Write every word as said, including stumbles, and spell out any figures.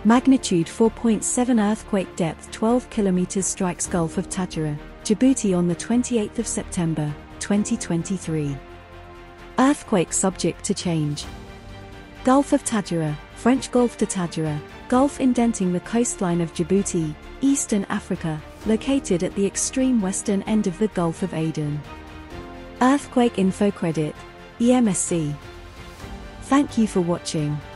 Magnitude four point seven earthquake, depth twelve kilometers, strikes Gulf of Tadjoura, Djibouti on the twenty-eighth of September, twenty twenty-three. Earthquake subject to change. Gulf of Tadjoura, French Golfe de Tadjoura, Gulf indenting the coastline of Djibouti, Eastern Africa, located at the extreme western end of the Gulf of Aden. Earthquake info credit, E M S C. Thank you for watching.